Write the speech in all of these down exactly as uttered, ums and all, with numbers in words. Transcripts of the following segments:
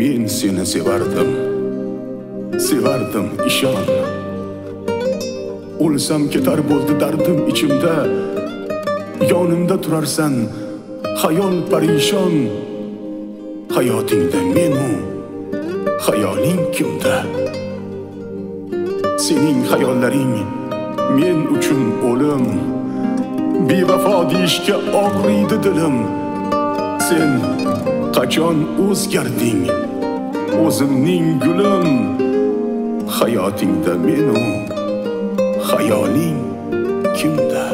men seni sevardim, sevardim ishon. O'lsam ketar bo'ldi dardim ichimda, yonimda turarsan xayol parishon. Hayotingda menu, xayoling kimda? Sening xayollaring men uchun o'lim, bevafo deyishga og'riydi dilim. Sen qachon o'zgarding, o'zimning gulim? Hayotingda menu, xayoling kimda?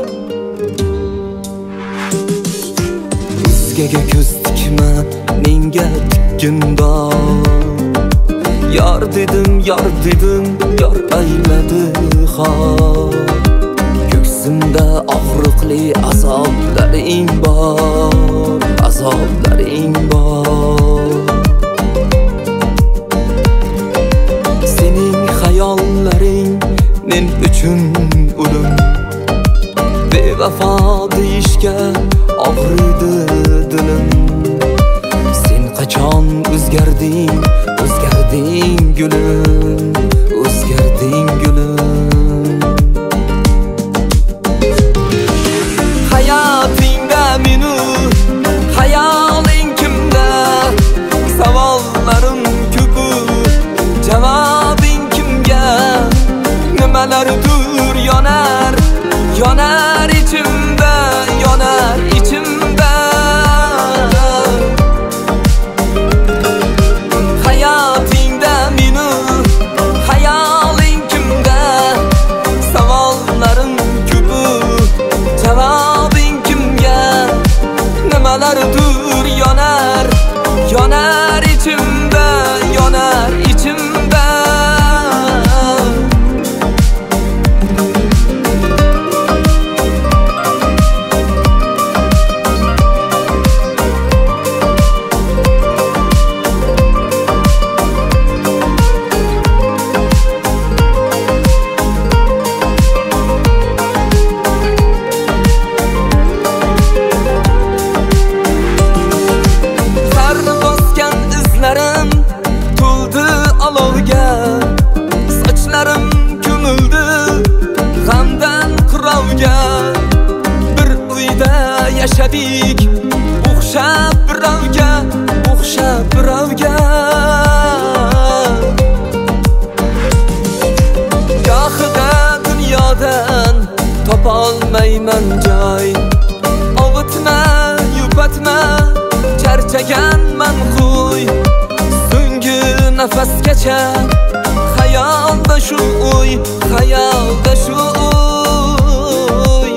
O'zgaga ko'z tikma, menga tikkin bor. Yor dedim, yor dedim, yor ayladi xor. Ko'ksimda og'riqli azoblaring bor, azoblaring bor. Sening xayollaring men uchun o'lim, bevafo deyishga og'riydi dilim. Sen qachon o'zgarding, o'zgarding gulim, o'zgarding gulim. Hayotingda menu, xayoling kimda? Savollarim ko'p, javobing kimga? Nimalardir yonar, yonar ichimda, yonar ichimda. Hayotingda menu, xayoling kimda? Savollarim ko'p, javobing kimga? Nimalardir yonar, yonar ichimda, yonar ichimda. Sochlarim ko'mildi g'amdan qirovga. Bir uyda yashadik, o'xshab birovga, o'xshab birovga. Gohida dunyodan topolmayman joy. Ovutma, yupatma, charchaganman qo'y. So'nggi nafasgacha xayolda shu uy, xayolda shu uy.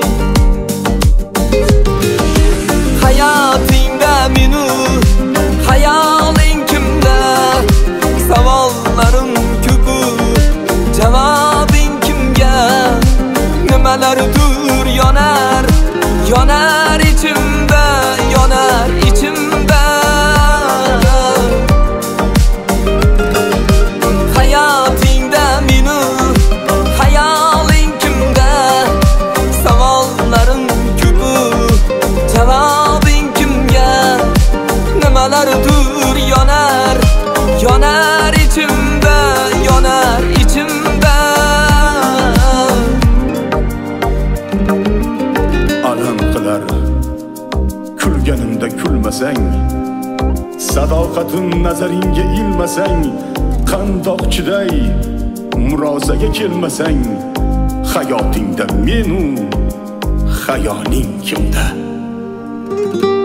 Hayotingda menu, xayoling kimda? Savollarim ko'p, javobing kimga? Nimalardir yonar, yonar ichimda, yonar ichimda. Hayotingda menu, xayoling kimda? Savollarim ko'p, javobing kimga? Nimalardir yonar, yonar ichimda, yonar ichimda. Alam qilar kulganimda kulmasang, sadoqatim nazaringga ilmasang, qandoq chiday murosaga kelmasang. Hayotingda menu, xayoling kimda?